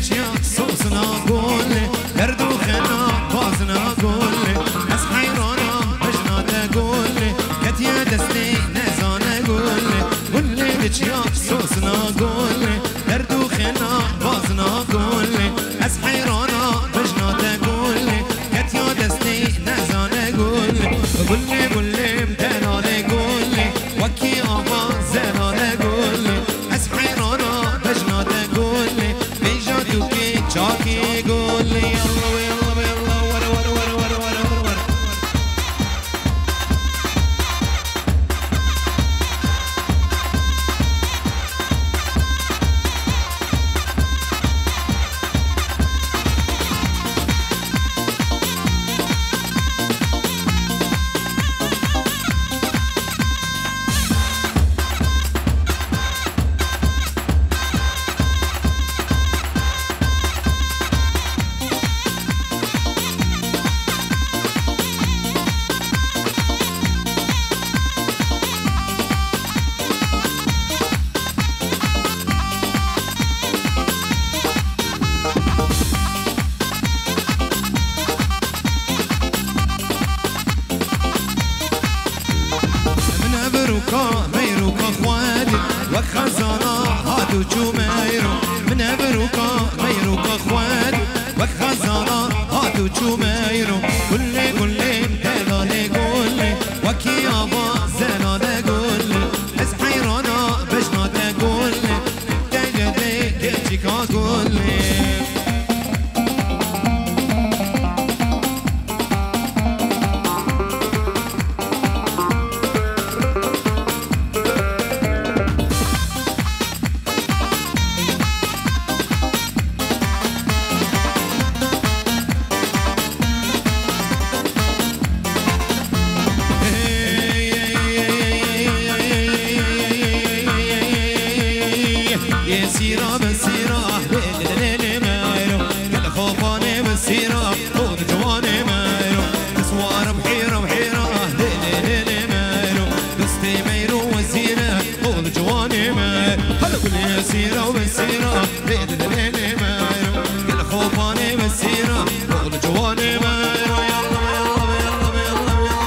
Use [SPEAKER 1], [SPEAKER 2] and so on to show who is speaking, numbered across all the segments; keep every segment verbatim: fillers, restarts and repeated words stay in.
[SPEAKER 1] دچیا سوسنا گله دردو خنا بازنا گله از حیرانا بجناده گله کتیا دستی نزانه گله گله دچیا سوسنا گله دردو خنا بازنا گله از حیرانا بجناده گله کتیا دستی نزانه گله گله گله متنانه گله وکی آواز زنانه گله از حیرانا بجناده گله بیجا تو که چاکی گله یالله یالله یالله ورا ورا ورا ورا ورا ورا ميروكا خوادي وخزانا هادو جو ميرو من ابروكا ميروكا خوادي وخزانا هادو جو ميرو كل كل مدلالي قولي وكي ابا زناده قولي از حيرانا بجناده قولي تجدي كيجيكا قولي سيرة بالسيرة ليل ليل مايرو كل خوفاني بالسيرة خود جواني مايرو نسوار بحيرة بحيرة ليل ليل مايرو دستي ميرو وزينة خود جواني مايرو هلا قول يا سيرة وبالسيرة ليل ليل مايرو كل خوفاني بالسيرة خود جواني مايرو يلا يلا يلا يلا يلا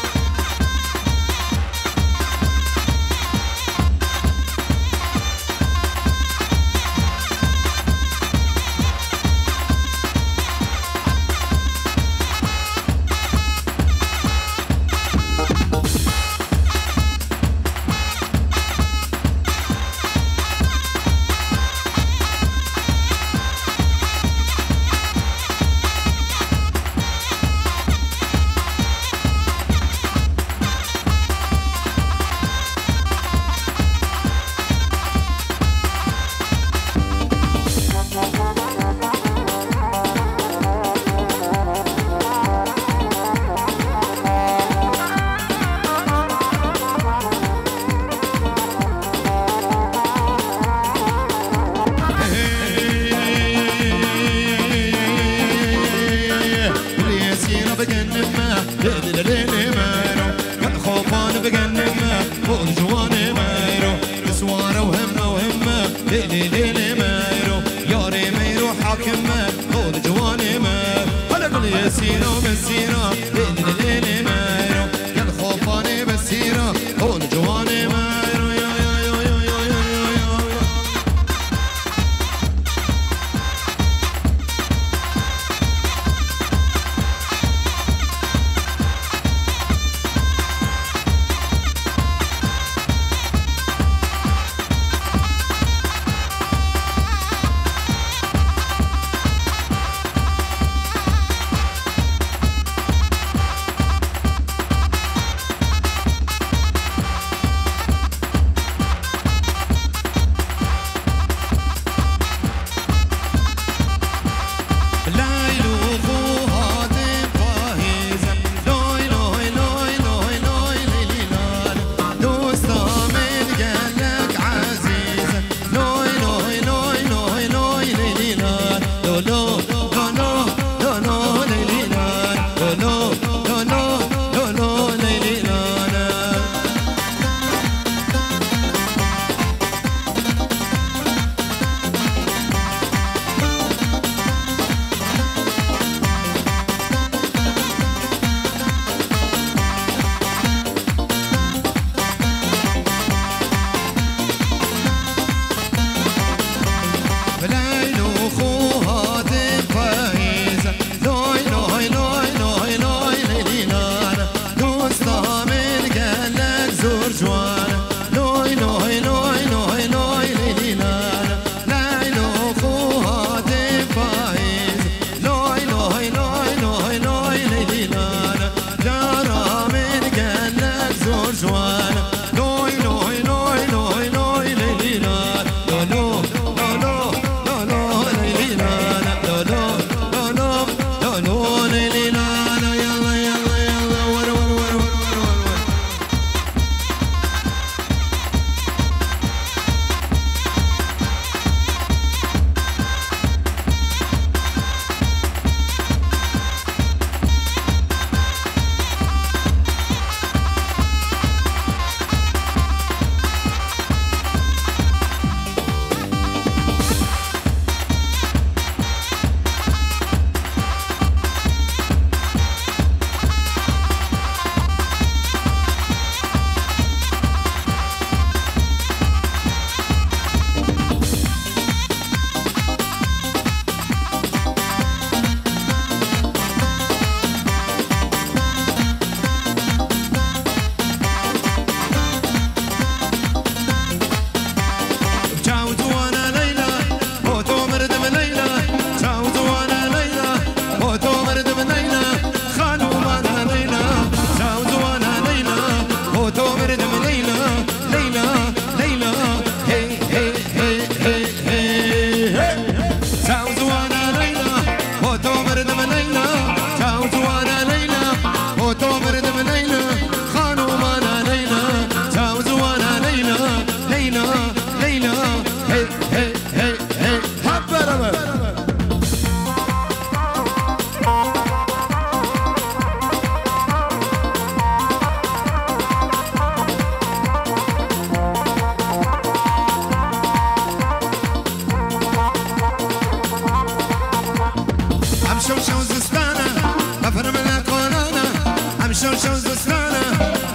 [SPEAKER 1] سيرة بالسيرة ليل ليل مايرو كان خوفاني بالسيرة هون جواني مايرو يا يا يا يا يا يا يا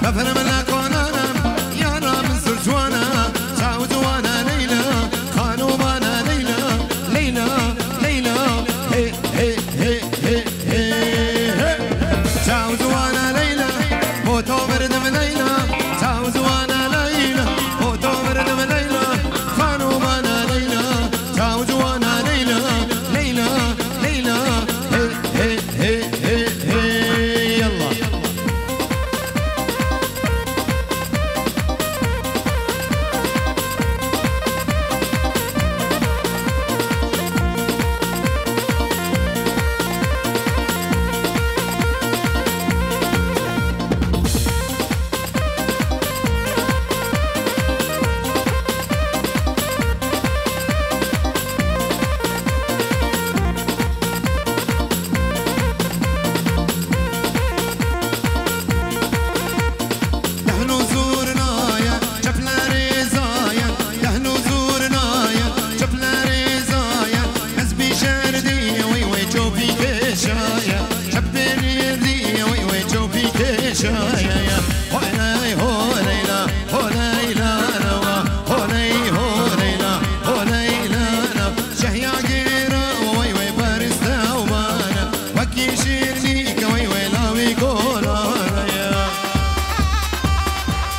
[SPEAKER 1] بفرم لك